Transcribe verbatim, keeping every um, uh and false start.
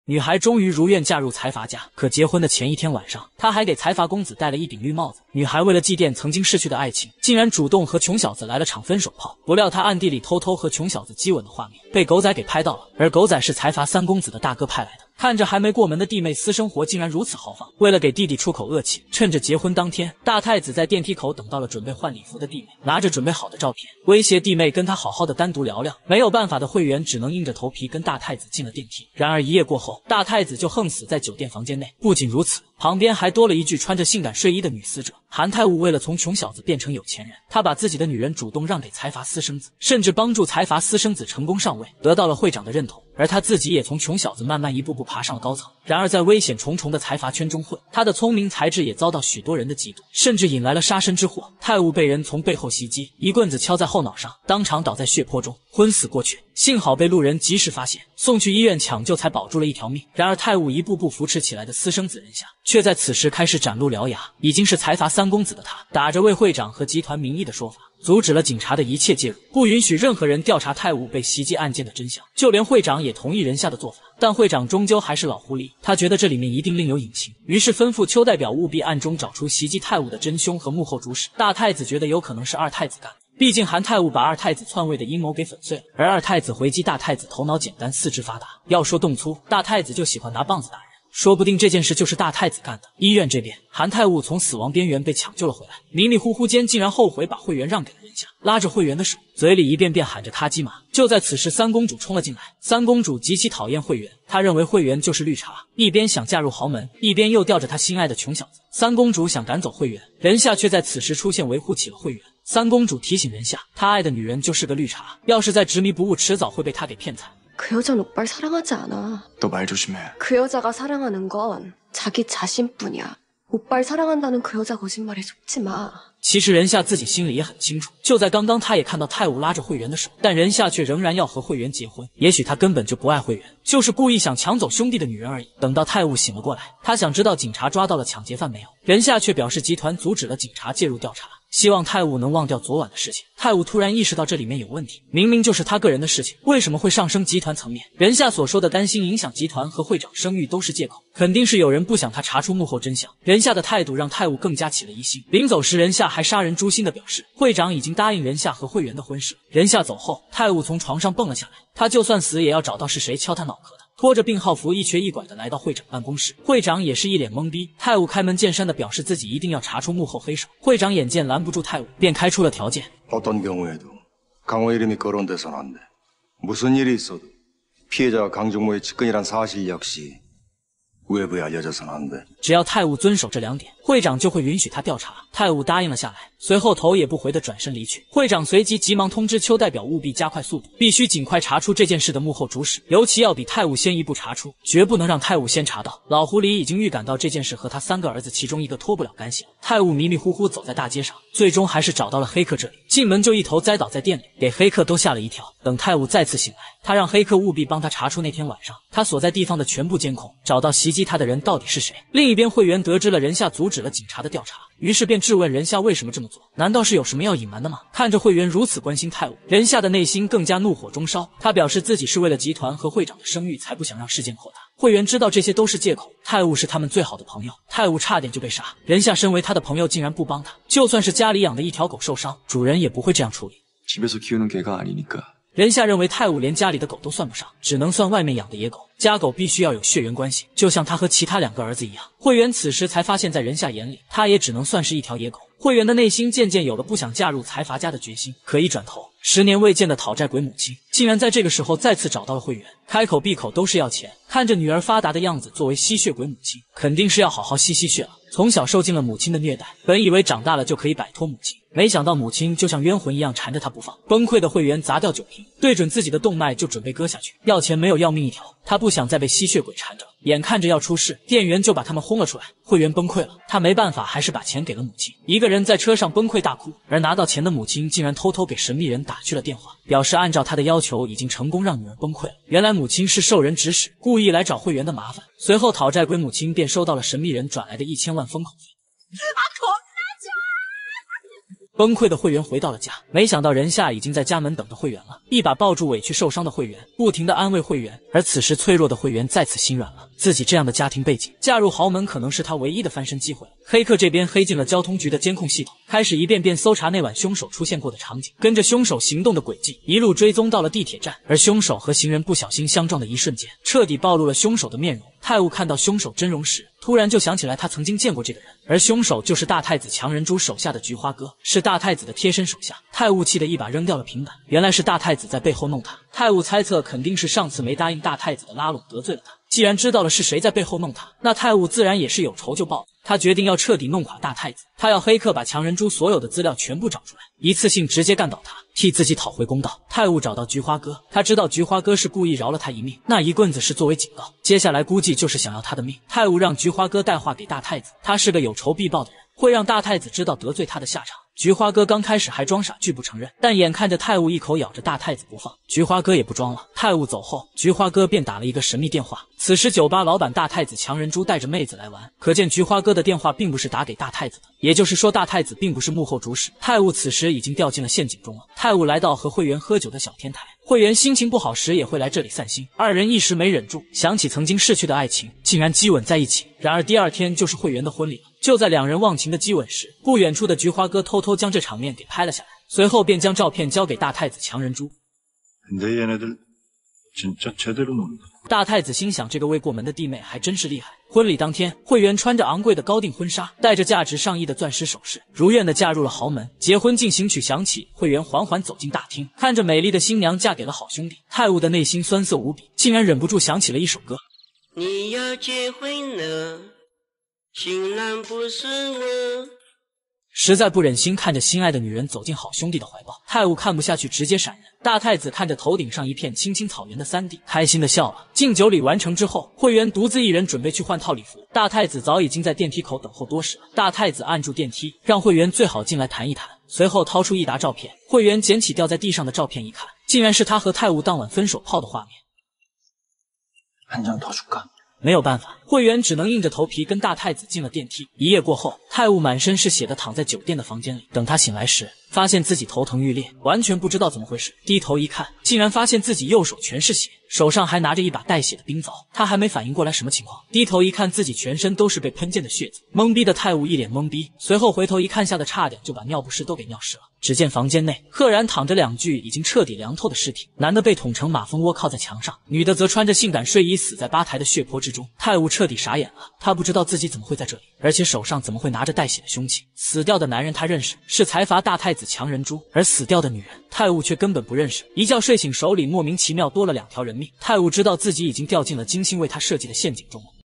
女孩终于如愿嫁入财阀家。可结婚的前一天晚上，她还给财阀公子戴了一顶绿帽子。女孩为了祭奠曾经逝去的爱情，竟然主动和穷小子来了场分手炮。不料她暗地里偷偷和穷小子激吻的画面被狗仔给拍到了，而狗仔是财阀三公子的大哥派来的。看着还没过门的弟妹私生活竟然如此豪放，为了给弟弟出口恶气，趁着结婚当天，大太子在电梯口等到了准备换礼服的弟妹，拿着准备好的照片，威胁弟妹跟他好好的单独聊聊。没有办法的会员只能硬着头皮跟大太子进了电梯。然而一夜过后，大太子就横死在酒店房间内。不仅如此，旁边还多了一具穿着性感睡衣的女死者。韩太武为了从穷小子变成有钱人，他把自己的女人主动让给财阀私生子，甚至帮助财阀私生子成功上位，得到了会长的认同。而他自己也从穷小子慢慢一步步爬上了高层。然而在危险重重的财阀圈中混，他的聪明才智也遭到许多人的嫉妒，甚至引来了杀身之祸。太武被人从背后袭击，一棍子敲在后脑上，当场倒在血泊中昏死过去。幸好被路人及时发现，送去医院抢救才保住了一条命。然而太武一步步扶持起来的私生子人夏，却在此时开始展露獠牙。已经是财阀三公子的他，打着为会长和集团名义的说法，阻止了警察的一切介入，不允许任何人调查太武被袭击案件的真相。就连会长也同意人夏的做法，但会长终究还是老狐狸，他觉得这里面一定另有隐情，于是吩咐邱代表务必暗中找出袭击太武的真凶和幕后主使。大太子觉得有可能是二太子干的，毕竟韩太武把二太子篡位的阴谋给粉碎了，而二太子回击大太子头脑简单四肢发达。要说动粗，大太子就喜欢拿棒子打人，说不定这件事就是大太子干的。医院这边，韩太武从死亡边缘被抢救了回来，迷迷糊糊间竟然后悔把会员让给了人夏，拉着会员的手，嘴里一遍遍喊着他鸡马。就在此时，三公主冲了进来。三公主极其讨厌会员，她认为会员就是绿茶，一边想嫁入豪门，一边又吊着她心爱的穷小子。三公主想赶走会员，人夏却在此时出现维护起了会员。三公主提醒人夏，她爱的女人就是个绿茶，要是再执迷不悟，迟早会被他给骗惨。 그 여자는 오빠를 사랑하지 않아. 너 말 조심해. 그 여자가 사랑하는 건 자기 자신뿐이야. 오빠를 사랑한다는 그 여자 거짓말에 속지 마. 其实人夏自己心里也很清楚，就在刚刚，他也看到太武拉着会员的手，但人夏却仍然要和会员结婚。也许他根本就不爱会员，就是故意想抢走兄弟的女人而已。等到太武醒了过来，他想知道警察抓到了抢劫犯没有。人夏却表示集团阻止了警察介入调查，希望太武能忘掉昨晚的事情。太武突然意识到这里面有问题，明明就是他个人的事情，为什么会上升集团层面？人夏所说的担心影响集团和会长声誉都是借口，肯定是有人不想他查出幕后真相。人夏的态度让太武更加起了疑心。临走时，人夏还杀人诛心的表示，会长已经答应人夏和会员的婚事。人夏走后，太武从床上蹦了下来，他就算死也要找到是谁敲他脑壳的。 拖着病号服一瘸一拐的来到会长办公室，会长也是一脸懵逼。太武开门见山的表示自己一定要查出幕后黑手。会长眼见拦不住太武，便开出了条件。 어떤 경우에도 강호 이름이 거론돼서는 안 돼. 무슨 일이 있어도 피해자가 강종모의 측근이란 사실 역시 외부에 알려져서는 안 돼. 只要太武遵守这两点，会长就会允许他调查。太武答应了下来，随后头也不回的转身离去。会长随即急忙通知邱代表务必加快速度，必须尽快查出这件事的幕后主使，尤其要比太武先一步查出，绝不能让太武先查到。老狐狸已经预感到这件事和他三个儿子其中一个脱不了干系。太武迷迷糊糊走在大街上，最终还是找到了黑客这里。进门就一头栽倒在店里，给黑客都吓了一跳。等太武再次醒来，他让黑客务必帮他查出那天晚上他所在地方的全部监控，找到袭击他的人到底是谁。另一边，会员得知了人夏阻止了警察的调查，于是便质问人夏为什么这么做，难道是有什么要隐瞒的吗？看着会员如此关心太武，人夏的内心更加怒火中烧。他表示自己是为了集团和会长的声誉，才不想让事件扩大。会员知道这些都是借口，太武是他们最好的朋友，太武差点就被杀，人夏身为他的朋友竟然不帮他，就算是家里养的一条狗受伤，主人也不会这样处理。 집에서 키우는 개가 아니니까. 人夏认为太武连家里的狗都算不上，只能算外面养的野狗。家狗必须要有血缘关系，就像他和其他两个儿子一样。会员此时才发现，在人夏眼里，他也只能算是一条野狗。会员的内心渐渐有了不想嫁入财阀家的决心。可一转头，十年未见的讨债鬼母亲，竟然在这个时候再次找到了会员，开口闭口都是要钱。看着女儿发达的样子，作为吸血鬼母亲，肯定是要好好吸吸血了。从小受尽了母亲的虐待，本以为长大了就可以摆脱母亲。 没想到母亲就像冤魂一样缠着他不放，崩溃的会员砸掉酒瓶，对准自己的动脉就准备割下去，要钱没有要命一条。他不想再被吸血鬼缠着，眼看着要出事，店员就把他们轰了出来。会员崩溃了，他没办法，还是把钱给了母亲。一个人在车上崩溃大哭，而拿到钱的母亲竟然偷偷给神秘人打去了电话，表示按照他的要求已经成功让女儿崩溃了。原来母亲是受人指使，故意来找会员的麻烦。随后讨债鬼母亲便收到了神秘人转来的一千万封口费。 崩溃的会员回到了家，没想到人夏已经在家门等着会员了，一把抱住委屈受伤的会员，不停地安慰会员。而此时脆弱的会员再次心软了，自己这样的家庭背景，嫁入豪门可能是他唯一的翻身机会了。黑客这边黑进了交通局的监控系统，开始一遍遍搜查那晚凶手出现过的场景，跟着凶手行动的轨迹，一路追踪到了地铁站。而凶手和行人不小心相撞的一瞬间，彻底暴露了凶手的面容。泰晤看到凶手真容时，突然就想起来他曾经见过这个人，而凶手就是大太子强人珠手下的菊花哥，是大太子的贴身手下。泰晤气得一把扔掉了平板，原来是大太子在背后弄他。泰晤猜测肯定是上次没答应大太子的拉拢得罪了他，既然知道了是谁在背后弄他，那泰晤自然也是有仇就报。他决定要彻底弄垮大太子，他要黑客把强人珠所有的资料全部找出来，一次性直接干倒他，替自己讨回公道。泰晤找到菊花哥，他知道菊花哥是故意饶了他一命，那一棍子是作为警告，接下来估计就是想要他的命。泰晤让菊花哥带话给大太子，他是个有仇必报的人，会让大太子知道得罪他的下场。菊花哥刚开始还装傻拒不承认，但眼看着泰晤一口咬着大太子不放，菊花哥也不装了。泰晤走后，菊花哥便打了一个神秘电话。此时酒吧老板大太子强人珠带着妹子来玩，可见菊花哥的电话并不是打给大太子的，也就是说大太子并不是幕后主使。泰晤此时已经掉进了陷阱中了。泰晤来到和会员喝酒的小天台，会员心情不好时也会来这里散心，二人一时没忍住，想起曾经逝去的爱情，竟然激吻在一起。然而第二天就是会员的婚礼了。就在两人忘情的激吻时，不远处的菊花哥偷偷将这场面给拍了下来，随后便将照片交给大太子强人珠。大太子心想，这个未过门的弟妹还真是厉害。婚礼当天，会员穿着昂贵的高定婚纱，带着价值上亿的钻石首饰，如愿的嫁入了豪门。结婚进行曲响起，会员缓缓走进大厅，看着美丽的新娘嫁给了好兄弟，泰晤的内心酸涩无比，竟然忍不住想起了一首歌。 你要结婚了，新郎不是我。 实在不忍心看着心爱的女人走进好兄弟的怀抱，泰晤看不下去，直接闪人。大太子看着头顶上一片青青草原的三弟，开心的笑了。敬酒礼完成之后，会员独自一人准备去换套礼服，大太子早已经在电梯口等候多时了。大太子按住电梯，让会员最好进来谈一谈，随后掏出一沓照片。会员捡起掉在地上的照片一看，竟然是他和泰晤当晚分手泡的画面。 한 장 더 줄까？ 没有办法，会员只能硬着头皮跟大太子进了电梯。一夜过后，泰晤满身是血的躺在酒店的房间里。等他醒来时，发现自己头疼欲裂，完全不知道怎么回事。低头一看，竟然发现自己右手全是血，手上还拿着一把带血的冰凿。他还没反应过来什么情况，低头一看，自己全身都是被喷溅的血渍。懵逼的泰晤一脸懵逼，随后回头一看，吓得差点就把尿不湿都给尿湿了。只见房间内赫然躺着两具已经彻底凉透的尸体，男的被捅成马蜂窝靠在墙上，女的则穿着性感睡衣死在吧台的血泊之中。泰晤彻底傻眼了，他不知道自己怎么会在这里，而且手上怎么会拿着带血的凶器。死掉的男人他认识，是财阀大太子强人珠，而死掉的女人泰晤却根本不认识。一觉睡醒，手里莫名其妙多了两条人命。泰晤知道自己已经掉进了精心为他设计的陷阱中了。